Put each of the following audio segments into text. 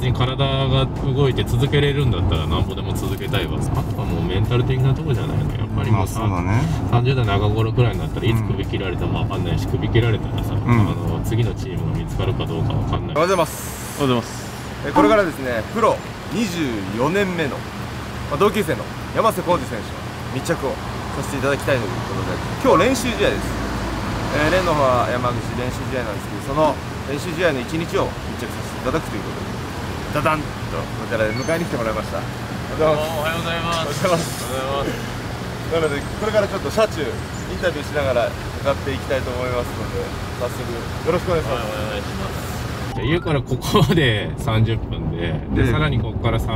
に体が動いて続けれるんだったらなんぼでも続けたいわ。あとはもうメンタル的なところじゃないの。やっぱりもう30代中頃くらいになったらいつ首切られたも分かんないし、首切られたらさ、次のチームが見つかるかどうか分かんない。 おはようございます。 おはようございます。 これからですね、プロ24年目の、同級生の山瀬浩二選手の密着をさせていただきたいということで、今日練習試合です。レンノファ山口練習試合なんですけど、その練習試合の1日を密着させていただくということで、ダダンとこちらで迎えに来てもらいました。 おはようございます。 おはようございます。なのでこれからちょっと車中インタビューしながら伺っていきたいと思いますので、早速よろしくお願いします。 お願いします。 家からここまで30分で、さらにここから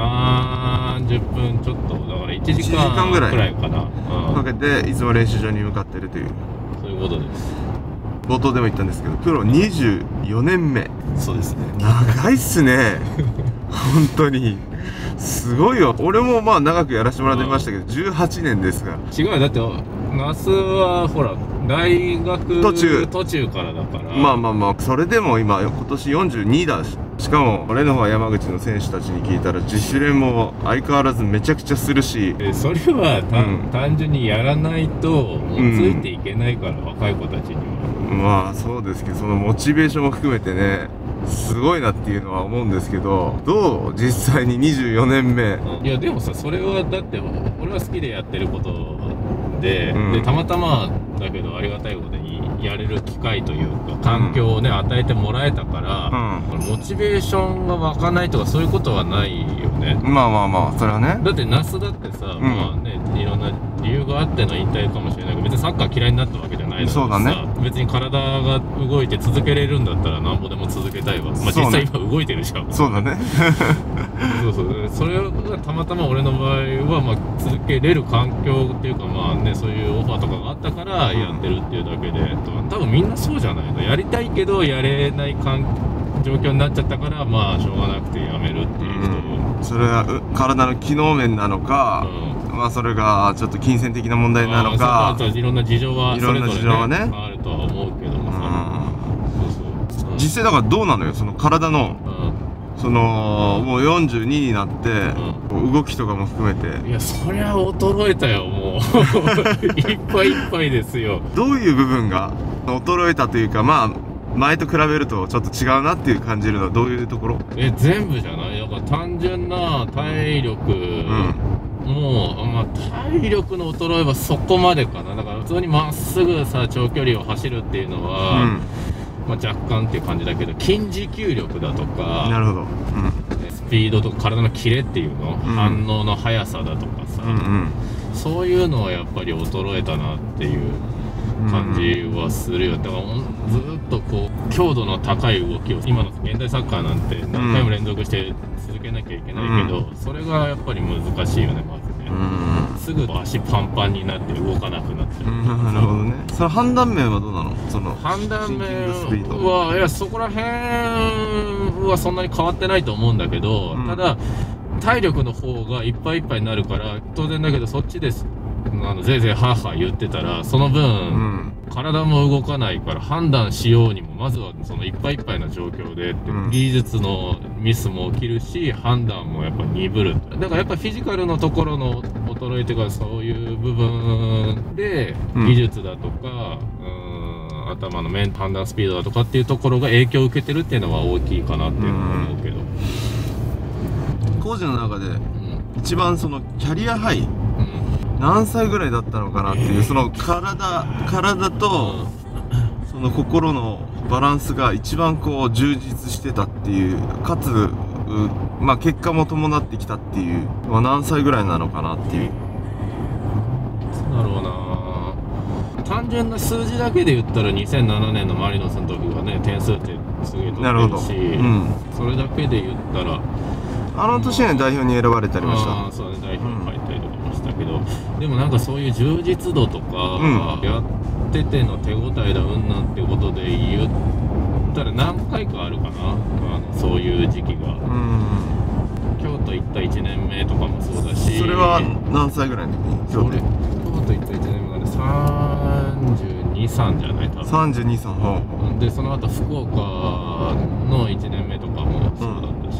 30分ちょっとだから1時間ぐらいかな、 かけていつも練習場に向かっているという、 そういうことです。 冒頭でも言ったんですけど、プロ24年目。 そうですね、 長いっすね本当にすごいよ。俺もまあ長くやらせてもらってましたけど、18年ですが。 違う、だって那須はほら大学途中からだから。 まあそれでも今年42だしかもレノファ山口の選手たちに聞いたら自主練も相変わらずめちゃくちゃするし、 それは単純にやらないともうついていけないから、若い子たちには。 まあそうですけど、そのモチベーションも含めてね、すごいなっていうのは思うんですけど、どう実際に24年目。 いやでもさ、それはだって俺は好きでやってることで、たまたまだけどありがたいことにやれる機会というか環境をね、与えてもらえたから、モチベーションが湧かないとかそういうことはないよね。 まあそれはね。 だって那須だってさ、まあね、いろんな理由があっての引退かもしれないけど、別にサッカー嫌いになったわけじゃないのにさ、 そうだね、 別に体が動いて続けれるんだったらなんぼでも続けたいわ。まあ実際今動いてるじゃん。 そうだねそうそれがたまたま俺の場合はまあ続けれる環境っていうか、まあね、そういうオファーとかがあったからやってるっていうだけで、多分みんなそうじゃないの。やりたいけどやれない状況になっちゃったから、まあしょうがなくてやめるっていう人も、 それは体の機能面なのか、まあそれがちょっと金銭的な問題なのか、 いろんな事情はそれぞれねあるとは思うけどもさ、 実際だからどうなのよ、その体の、そのもう42になって、動きとかも含めて。 いやそりゃ衰えたよ、もういっぱいいっぱいですよ。 どういう部分が衰えたというか、まあ前と比べるとちょっと違うなっていう感じるのはどういうところ？ 全部じゃない？だから単純な体力、もう、まあ、体力の衰えはそこまでかな。だから普通にまっすぐさ長距離を走るっていうのは、まあ若干っていう感じだけど、筋持久力だとか、 なるほど、 スピードとか体のキレっていうの、反応の速さだとかさ、そういうのはやっぱり衰えたなっていう感じはするよ。だからずっとこう強度の高い動きを、今の現代サッカーなんて何回も連続して続けなきゃいけないけど、それがやっぱり難しいよね、まずね。すぐ足パンパンになって動かなくなってる。 なるほどね。その判断面はどうなの？その判断面は、いやそこら辺はそんなに変わってないと思うんだけど、ただ体力の方がいっぱいいっぱいになるから、当然だけどそっちですぜいぜいハーハー言ってたら、その分、体も動かないから判断しようにも、まずはそのいっぱいいっぱいな状況で、技術のミスも起きるし、判断もやっぱ鈍る。だからやっぱフィジカルのところの衰えというか、そういう部分で技術だとか、頭の判断スピードだとかっていうところが影響を受けてるっていうのは大きいかなっていうのは思うけど、 工事の中で一番そのキャリアハイ、何歳ぐらいだったのかなっていう、その体とその心のバランスが一番こう充実してたっていう、かつまあ結果も伴ってきたっていうのは何歳ぐらいなのかなっていう。 だろうな、単純な数字だけで言ったら2007年のマリノスの時がね、点数ってすげえ取ってるし、それだけで言ったらあの年に代表に選ばれたりました。 そうね、代表に入ったりとかもしたけど、でもなんかそういう充実度とか、やってての手応えだうんなんってことで言ったら何回かあるかな、そういう時期が。京都行った1年目とかもそうだし。 それは何歳ぐらいの時？ 京都行った1年目がね、32、3じゃない？多分 32、3。 でその後福岡の1年目とかもそうだったし、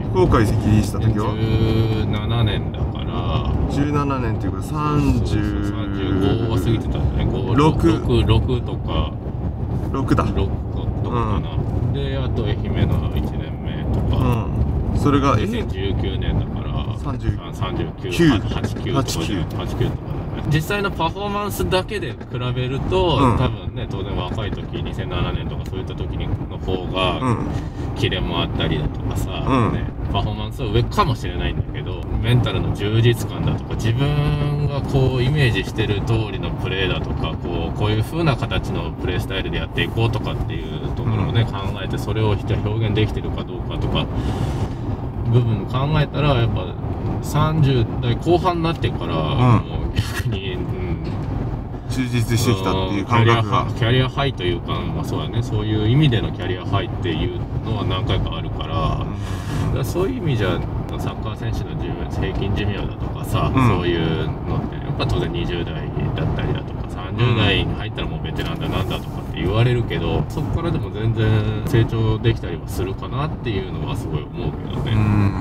福岡移籍した時は 17年だから 17年っていうか 35は過ぎてたんだね。6とか 6だ。 6とかかな、であと愛媛の1年目とか、 それが 2019年だから39、89とか実際のパフォーマンスだけで比べると、多分ね、当然若い時2007年とかそういった時の方が、キレもあったりだとかさ、ね、パフォーマンスは上かもしれないんだけど、メンタルの充実感だとか、自分がこうイメージしてる通りのプレーだとか、こういう風な形のプレースタイルでやっていこうとかっていうところをね、考えて、それを表現できてるかどうかとか部分も考えたら、やっぱ30代後半になってから、もう逆に、 充実してきたっていう感覚がキャリアハイというか、まあそうだね、そういう意味でのキャリアハイっていうのは何回かあるから、だからそういう意味じゃサッカー選手の平均寿命だとかさ、そういうのってやっぱ当然20代だったりだとか30代に入ったらもうベテランだなんだとかって言われるけど、そこからでも全然成長できたりはするかなっていうのはすごい思うけどね。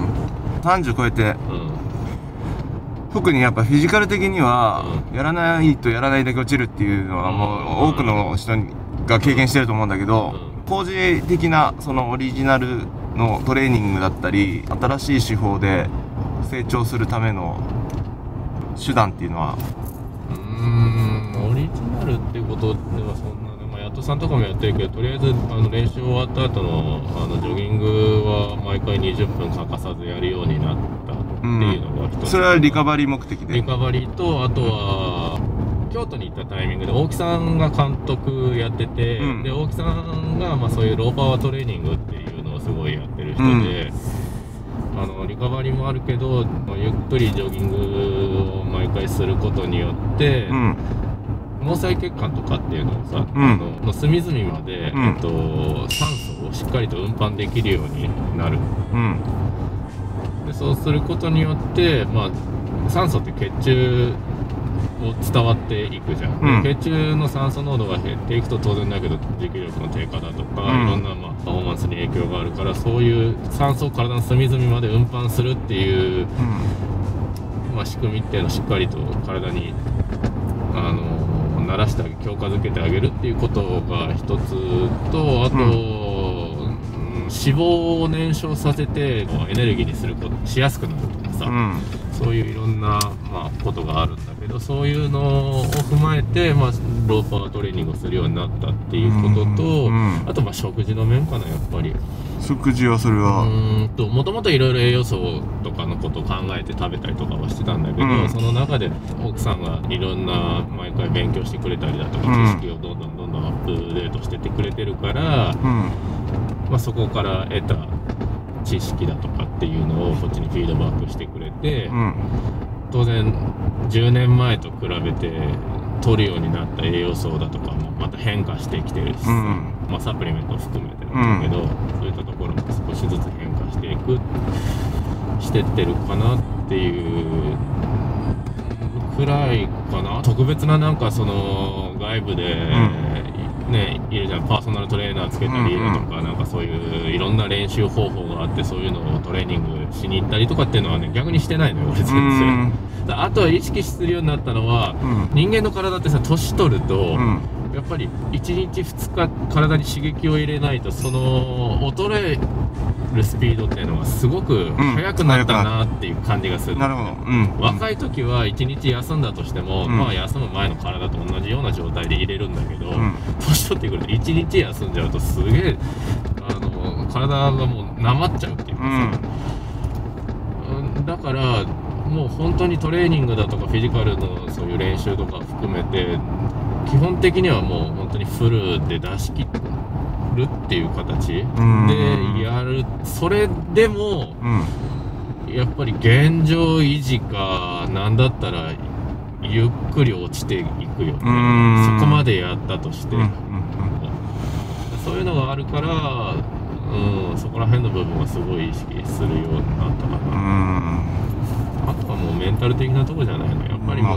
30超えて、特にやっぱフィジカル的には、やらないとやらないだけ落ちるっていうのはもう多くの人が経験してると思うんだけど、工事的なそのオリジナルのトレーニングだったり、新しい手法で成長するための手段っていうのは、 オリジナルっていうことではそんなね、まあ、ヤットさんとかもやってるけど、とりあえず練習終わった後のジョギングは毎回20分欠かさずやるようになったっていうのが一つ、 それはリカバリー目的で。 リカバリーと、あとは京都に行ったタイミングで大木さんが監督やってて、で大木さんがまあそういうローパワートレーニングっていうのをすごいやってる人で、リカバリーもあるけど、ゆっくりジョギングを毎回することによって、毛細血管とかっていうのをさ、の隅々まで、酸素をしっかりと運搬できるようになる。でそうすることによって、まあ、酸素って血中を伝わっていくじゃん、血中の酸素濃度が減っていくと当然だけど持久力の低下だとか、いろんな、まあ、パフォーマンスに影響があるから、そういう酸素を体の隅々まで運搬するっていう、まあ、仕組みっていうのをしっかりと体に慣らして強化づけてあげるっていうことが一つと、あと、脂肪を燃焼させてエネルギーにしやすくなるとかさ、そういういろんな、まあ、ことがあるんだけど、そういうのを踏まえて、まあ、ローパワートレーニングをするようになったっていうことと、あとまあ食事の面かな、やっぱり。 食事はそれはもともといろいろ栄養素とかのことを考えて食べたりとかはしてたんだけど、その中で奥さんがいろんな毎回勉強してくれたりだとか、知識をどんどんアップデートしてってくれてるから、まあ、そこから得た知識だとかっていうのをこっちにフィードバックしてくれて、当然10年前と比べて取るようになった栄養素だとかもまた変化してきてるしさ、まあ、サプリメントを含めてなんだけど、そういったところも少しずつ変化してってるかなっていうくらいかな。特別ななんかその外部で、ね、いるじゃん、パーソナルトレーナーつけたりだとか、なんかそういういろんな練習方法があって、そういうのをトレーニングしに行ったりとかっていうのはね、逆にしてないのよ、俺全然。あとは意識するようになったのは、人間の体ってさ、年取ると、やっぱり1日2日体に刺激を入れないと、その衰えるスピードっていうのがすごく速くなったなっていう感じがする。 なるほど。 若い時は1日休んだとしても、まあ休む前の体と同じような状態で入れるんだけど、年取ってくると1日休んじゃうとすげえ体がもうなまっちゃうっていうかさ、だからもう本当にトレーニングだとかフィジカルのそういう練習とか含めて、基本的にはもう本当にフルで出し切るっていう形でやる。それでも、やっぱり現状維持か、なんだったらゆっくり落ちていくよね、そこまでやったとして、そういうのがあるから、そこら辺の部分はすごい意識するようになったかな。あとはもうメンタル的なところじゃないの、やっぱりもう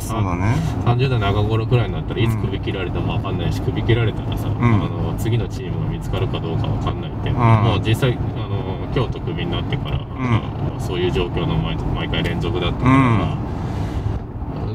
30代中頃くらいになったらいつ首切られても分かんないし、首切られたらさ、次のチームが見つかるかどうか分かんないっていうのは、もう実際京都クビになってから、そういう状況の毎回連続だったから、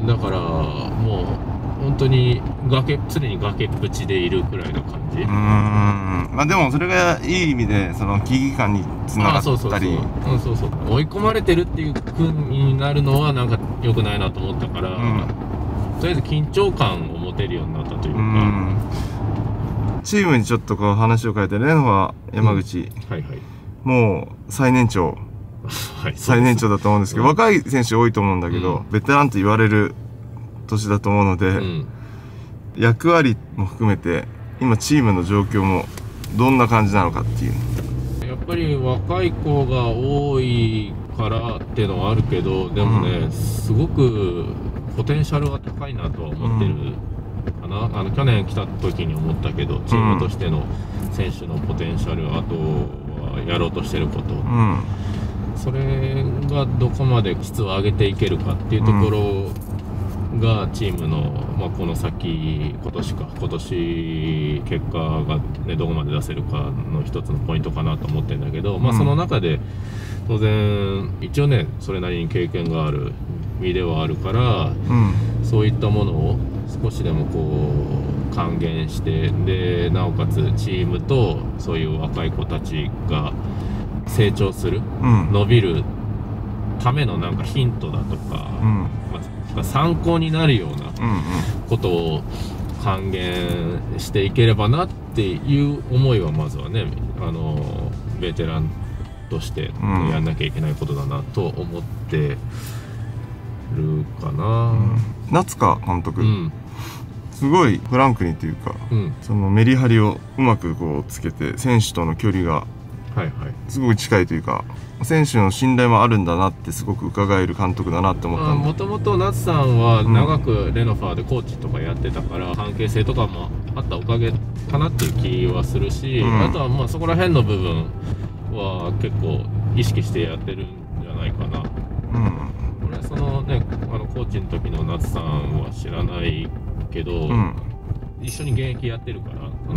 だからもう本当に常に崖っぷちでいるくらいの感じ。 まあでもそれがいい意味でその危機感につながったり、 追い込まれてるっていう風になるのはなんか良くないなと思ったから、とりあえず緊張感を持てるようになったというか、 チームにちょっとこう話を変えて、レノファ山口、もう最年長だと思うんですけど、若い選手多いと思うんだけど、ベテランと言われる年だと思うので、役割も含めて今チームの状況もどんな感じなのかっていう。 やっぱり若い子が多いからっていうのはあるけど、でもね、すごくポテンシャルが高いなとは思ってるかな。去年来た時に思ったけど、チームとしての選手のポテンシャル、あとはやろうとしてること、それがどこまで質を上げていけるかっていうところがチームの、この先今年結果が、ね、どこまで出せるかの一つのポイントかなと思ってるんだけど、その中で当然一応ねそれなりに経験がある身ではあるから、そういったものを少しでもこう還元して、でなおかつチームとそういう若い子たちが成長する、伸びるためのなんかヒントだとか、参考になるようなことを還元していければなっていう思いはまずはね、ベテランとしてやんなきゃいけないことだなと思ってるかな。 夏川監督、すごいフランクにというか、そのメリハリをうまくこうつけて選手との距離がすごく近いというか、選手の信頼もあるんだなってすごく伺える監督だなって思ったんで。 もともと夏さんは長くレノファーでコーチとかやってたから、関係性とかもあったおかげかなっていう気はするし、あとはそこら辺の部分は結構意識してやってるんじゃないかな。俺そのねコーチの時の夏さんは知らないけど、一緒に現役やってるから、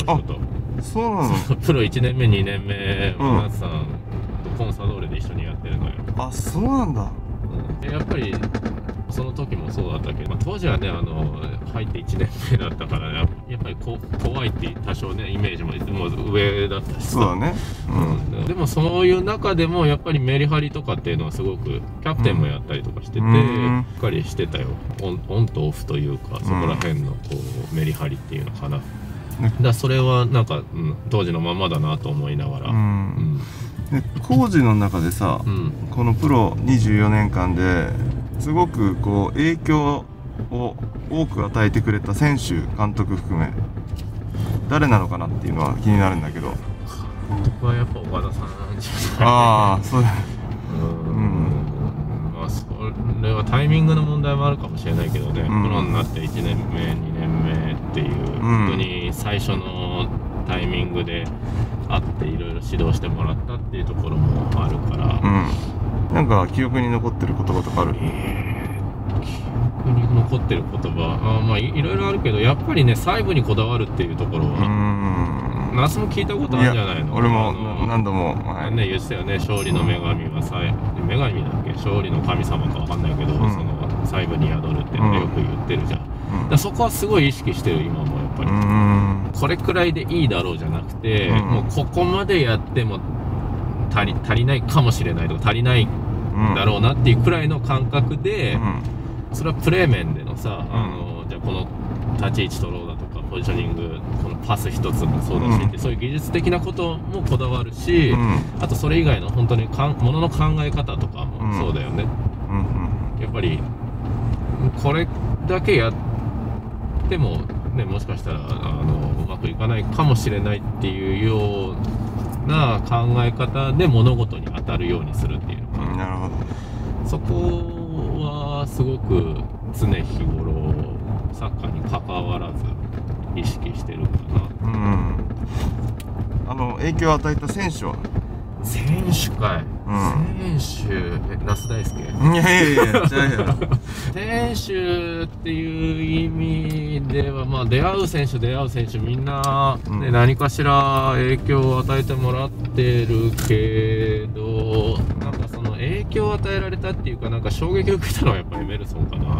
その人と。 そうなの？ プロ1年目2年目は夏さんとコンサドーレで一緒にやってるのよ。 あ、そうなんだ。 やっぱりその時もそうだったけど、当時はね入って1年目だったからね、やっぱり怖いって多少ねイメージも上だったしさ。 そうだね。 でもそういう中でもやっぱりメリハリとかっていうのはすごくキャプテンもやったりとかしてて、しっかりしてたよ。オンとオフというか、そこら辺のこうメリハリっていうのかな。だそれはなんか、当時のままだなと思いながら。 工事の中でさ、このプロ24年間ですごくこう影響を多く与えてくれた選手監督含め誰なのかなっていうのは気になるんだけど。 僕はやっぱ岡田さんじゃない。 ああ、そうだ。 それはタイミングの問題もあるかもしれないけどね、プロになって1年目2年目っていう、本当に最初のタイミングで会っていろいろ指導してもらったっていうところもあるから、 なんか記憶に残ってる言葉とかある？ 記憶に残ってる言葉、いろいろあるけど、やっぱりね細部にこだわるっていうところは那須も聞いたことあるんじゃないの？ 俺も何度もね言ってたよね。勝利の女神は女神だっけ、勝利の神様かわかんないけど、その細部に宿るってよく言ってるじゃん。だそこはすごい意識してる今もやっぱり。これくらいでいいだろうじゃなくて、もうここまでやっても足りないかもしれないとか足りないだろうなっていうくらいの感覚で、それはプレー面でのさ、じゃあこの立ち位置取ろうだとかポジショニング、このパス一つもそうだし、そういう技術的なこともこだわるし、あとそれ以外の本当にものの考え方とかもそうだよね。やっぱりこれだけやってもね、もしかしたらうまくいかないかもしれないっていうような考え方で物事に当たるようにするっていうのかな。 なるほど。 そこはすごく常日頃サッカーに関わらず意識してるかな。 影響を与えた選手は？ 選手かい。 選手那須大輔。 いやいやいや、じゃあや。 選手っていう意味では、まあ、出会う選手みんな、ね、何かしら影響を与えてもらってるけど、なんかその影響を与えられたっていうか、なんか衝撃を受けたのはやっぱりエメルソンかな。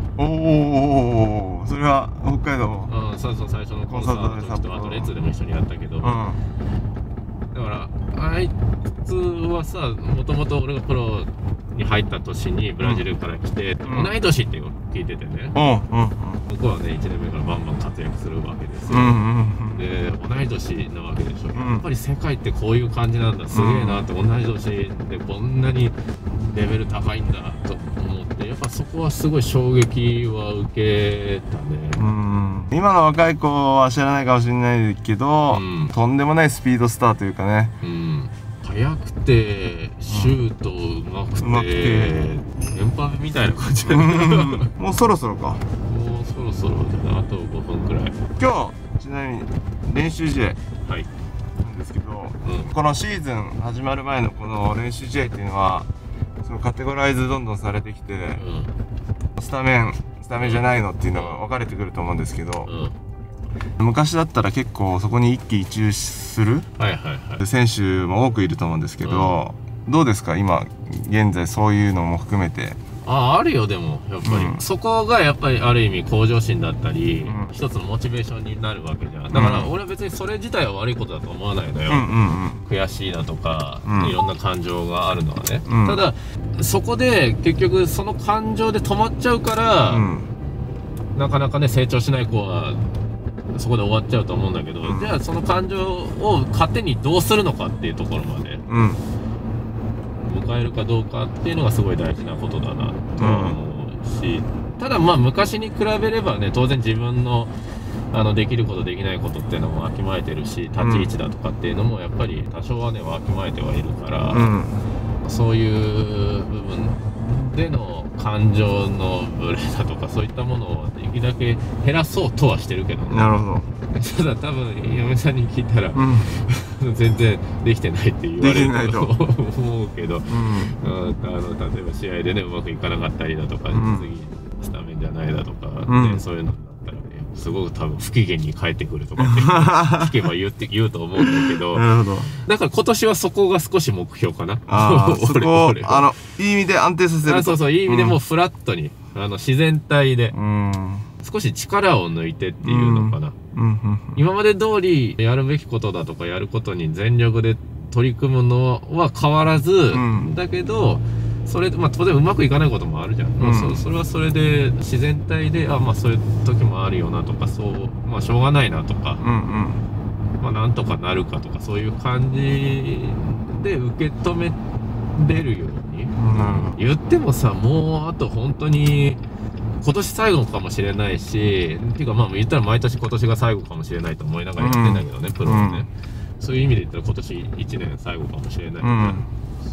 おお、それは北海道。 うん、そうそう、最初のコンサートの時と、あとレッツでも一緒にやったけど、だからあいつはさ、もともと俺がプロに入った年にブラジルから来て、同い年って聞いててね、向こうはね1年目からバンバン活躍するわけですよ。で同い年なわけでしょ。やっぱり世界ってこういう感じなんだ、すげえなって、同い年でこんなにレベル高いんだと思って、やっぱそこはすごい衝撃は受けたね。 今の若い子は知らないかもしれないけど、とんでもないスピードスターというかね、 速くてシュートうまくてエンパメみたいな感じだね。 もうそろそろか。 もうそろそろだな、あと5分くらい。 今日ちなみに練習試合はいなんですけど、このシーズン始まる前のこの練習試合っていうのはそのカテゴライズどんどんされてきて、スタメンじゃないのっていうのが分かれてくると思うんですけど、昔だったら結構そこに一喜一憂する選手も多くいると思うんですけど、どうですか今現在そういうのも含めて。 あるよ。でもやっぱり、そこがやっぱりある意味向上心だったり、一つのモチベーションになるわけじゃん。だから俺は別にそれ自体は悪いことだと思わないのよ。悔しいなとか、いろんな感情があるのはね、ただそこで結局その感情で止まっちゃうから、なかなかね成長しない子はそこで終わっちゃうと思うんだけど、じゃあその感情を糧にどうするのかっていうところまで迎えるかどうかっていうのがすごい大事なことだなとは思うし、ただまあ昔に比べればね、当然自分のできることできないことっていうのもわきまえてるし、立ち位置だとかっていうのもやっぱり多少はねわきまえてはいるから、そういう部分での感情のブレだとかそういったものをできるだけ減らそうとはしてるけどね。 なるほど。 ただ多分嫁さんに聞いたら、全然できてないって言われると思うけど、例えば試合でねうまくいかなかったりだとか、次スタメンじゃないだとか、そういうのだったらねすごく多分不機嫌に帰ってくるとかって聞けば言うと思うんだけど、だから今年はそこが少し目標かな。 そこいい意味で安定させる。 そうそう、いい意味でもうフラットに自然体で少し力を抜いてっていうのかな。今まで通りやるべきことだとかやることに全力で取り組むのは変わらず、だけどそれで当然うまくいかないこともあるじゃん。それはそれで自然体でそういう時もあるよなとか、しょうがないなとか、なんとかなるかとか、そういう感じで受け止めれるように、言ってもさ、もうあと本当に今年最後かもしれないし、っていうか言ったら毎年今年が最後かもしれないと思いながらやってんだけどね、プロはね。そういう意味で言ったら今年1年最後かもしれないから、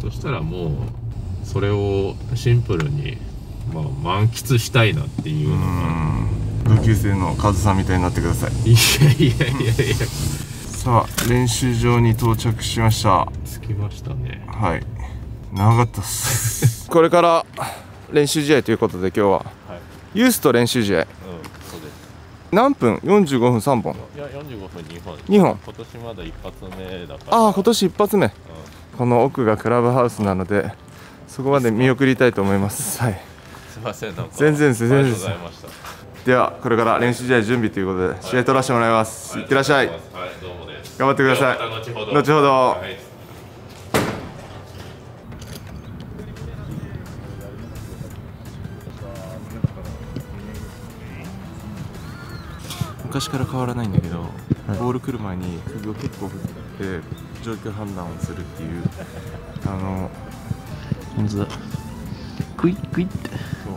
そしたらもうそれをシンプルに満喫したいなっていうのが、 同級生のカズさんみたいになってください。 いやさあ練習場に到着しました。 着きましたね。 はい、長かったっす。これから練習試合ということで今日は、ユースと練習試合、 そうです。 何分？45分3本。 いや45分2本。 2本。 今年まだ一発目だから。 今年一発目。この奥がクラブハウスなのでそこまで見送りたいと思います。はい。 すいません、なんか全然です。 ありがとうございました。 ではこれから練習試合準備ということで試合取らせてもらいます。いってらっしゃい。 はい、どうもです。 頑張ってください。後ほど。昔から変わらないんだけど、ボール来る前に首を結構振って状況判断をするっていう本当だ。クイックイッて。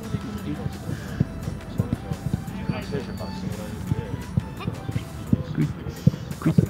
クイッ。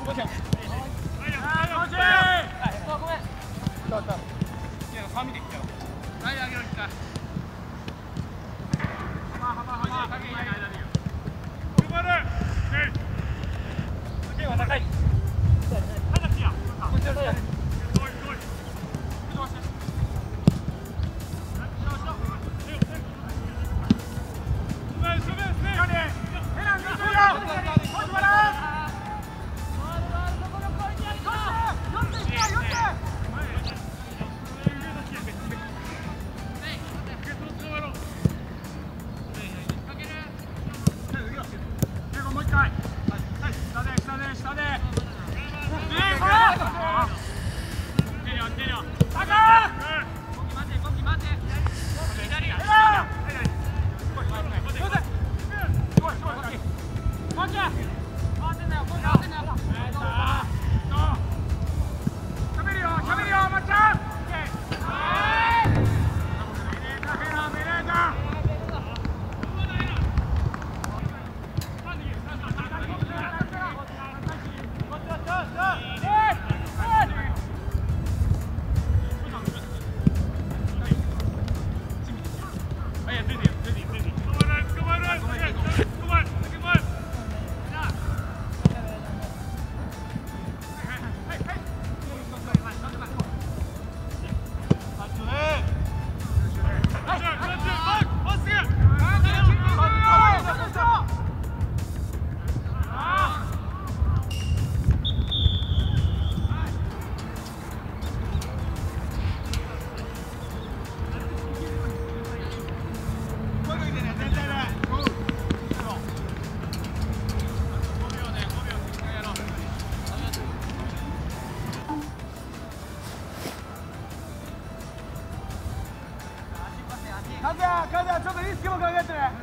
カズヤちょっとリスクも考えてね。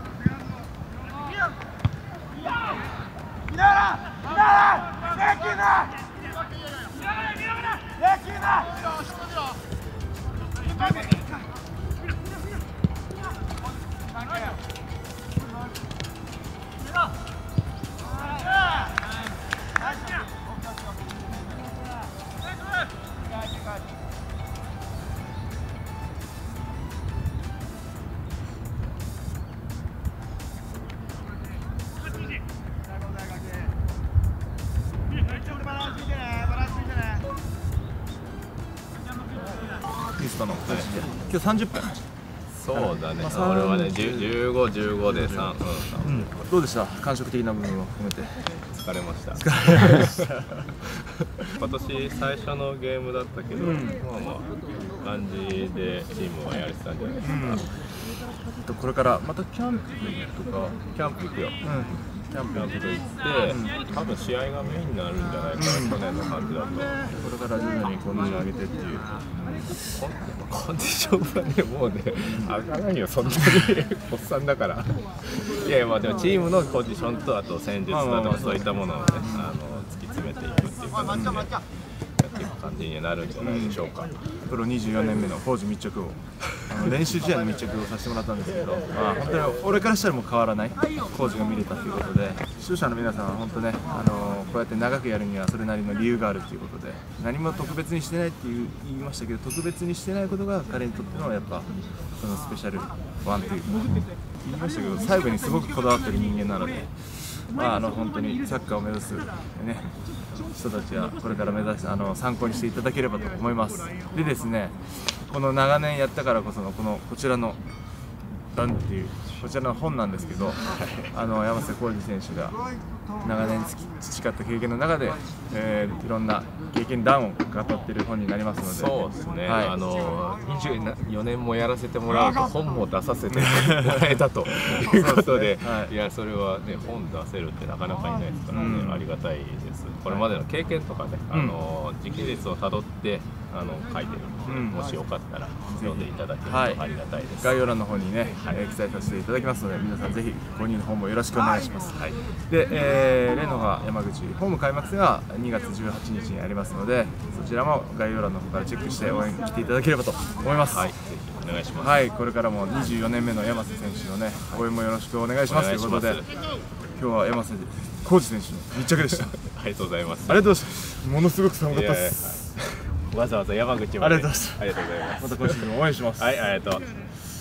リストの今日30分。 そうだね、俺はね15、15で3、 どうでした感触的な部分を含めて。 疲れました。今年最初のゲームだったけど、まあ感じでチームはやれてたんじゃないですか。 これからまたキャンプとかキャンプ行くよ。キャンプ行って、多分試合がメインになるんじゃないかな、去年の感じだと。 これから徐々にコンディション上げてっていう。 コンディションはね、もうね、上がらないよ、そんなにおっさんだから。いやいや、まあでもチームのコンディションと、あと戦術だとかそういったものをね、突き詰めていくっていう感じで、やっていく感じになるんじゃないでしょうか。 プロ24年目のコーチ密着を練習試合の密着をさせてもらったんですけど、本当に俺からしたらもう変わらないコーチが見れたということで、視聴者の皆さんは本当ね、こうやって長くやるにはそれなりの理由があるということで、何も特別にしてないって言いましたけど、特別にしてないことが彼にとってのやっぱそのスペシャルワンという言いましたけど、最後にすごくこだわってる人間なので、本当にサッカーを目指す、ね、人たちはこれから目指して参考にしていただければと思います。でですね、この長年やったからこそのこちらのなんていうこちらの本なんですけど、山瀬浩二選手が長年培った経験の中で、いろんな経験談を語っている本になりますので。 そうですね、24年もやらせてもらうと本も出させてもらえたということで、いやそれはね、本出せるってなかなかいないですからね、ありがたいです。これまでの経験とかね、時系列をたどって書いてるので、もしよかったら読んでいただけるとありがたいです。 概要欄の方にね、記載させていただきますので、皆さんぜひ購入の方もよろしくお願いします。で、レノファ山口ホーム開幕戦が2月18日にありますので、そちらも概要欄の方からチェックして応援に来ていただければと思います。 ぜひお願いします。 これからも24年目の山瀬選手のね、応援もよろしくお願いしますということで。 今日は山瀬浩二選手の密着でした。 ありがとうございます。 ありがとうございます。ものすごく寒かったです。 わざわざ山口まで。 ありがとうございます。 ありがとうございます。 また今シーズンも応援します。 はい、ありがとう。